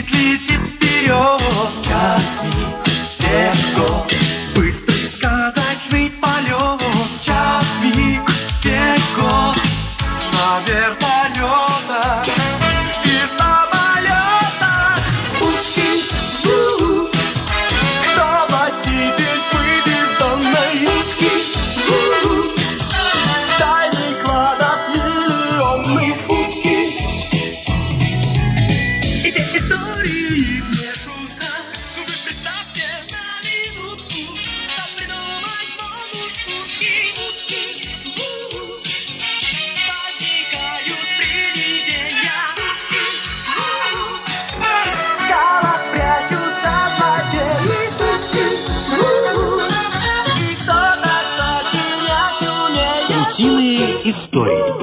летит, летит вперед. Час миг, век, год, быстрый сказочный полет. Час миг, век, год, на вертолетах и самолетах. Учись, кто властитель быть бездонной утки. Тайный кладов миллионных утки. Эти истории мне шутка. Вы представьте на минутку, что придумать могут утки, утки. Возникают привидения. В скалах прячутся злодеи. И кто так сочинять умеет? Утиные истории.